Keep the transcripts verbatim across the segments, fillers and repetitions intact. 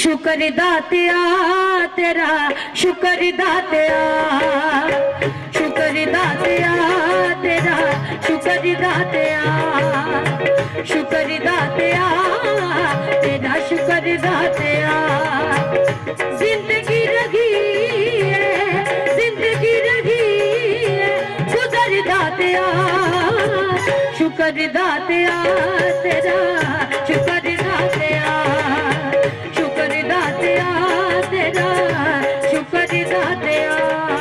शुक्र दातिया तेरा, शुक्र दातिया, शुक्र दातिया तेरा, शुक्र दातिया, शुक्र दातिया तेरा, शुक्र दातिया। जिंदगी रही है, जिंदगी रही है, गुजर दातिया, शुक्र दातिया तेरा, शुक्र दातिया, शुक्र दातिया तेरा, शुक्र दातिया।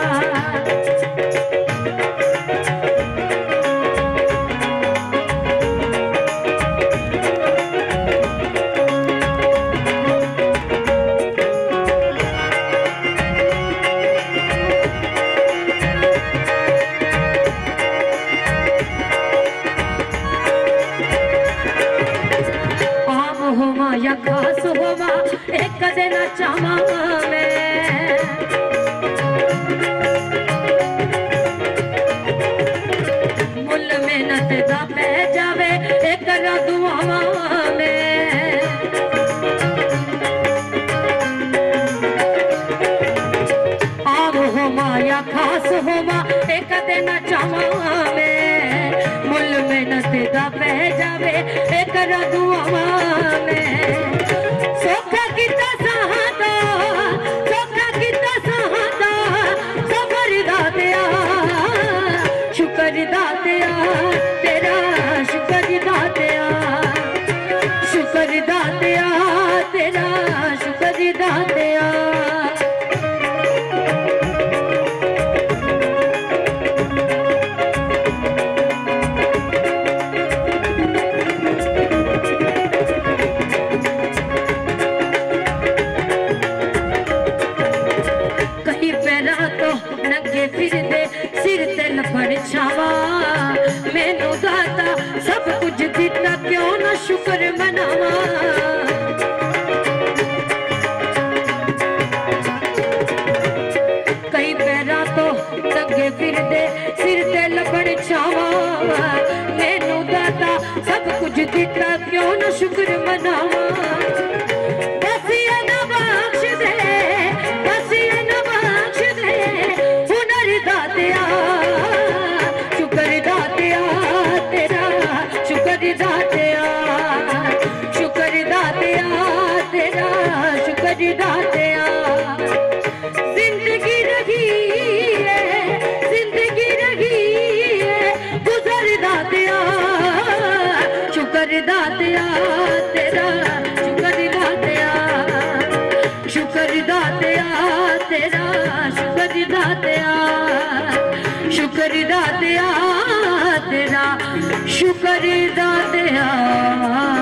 या खास होवा एक दिन चावा में, मुल मेहनत दा पै जावे एक दुआवा में। आव होवा या खास होवा एक दिन चावा में, मुल मेहनत दा पै जावे एक दुआवा में। सोखा किता सहादा, सोखा किता सहादा, सबर दातिया, शुक्र दातिया तेरा, शुक्र दातिया, शुक्र दातिया तेरा, शुक्र दातिया। फिरदे सिर ते लफड़ छावा, मैनू दाता सब कुछ दिता, क्यों ना शुक्र मनावा। कई पैरा तो लगे फिरदे सिर ते लफड़ छावा, मैनू दाता सब कुछ दिता, क्यों ना शुक्र मनावा। शुक्र दातिया, शुक्र दातिया तेरा, शुक्र दातिया। जिंदगी रही है, जिंदगी रही है, गुजर दातिया, शुक्र दातिया तेरा, शुक्र दातिया, शुक्र दातिया तेरा, शुक्र दातिया, शुक्र दातिया तेरा, शुक्र दातिया।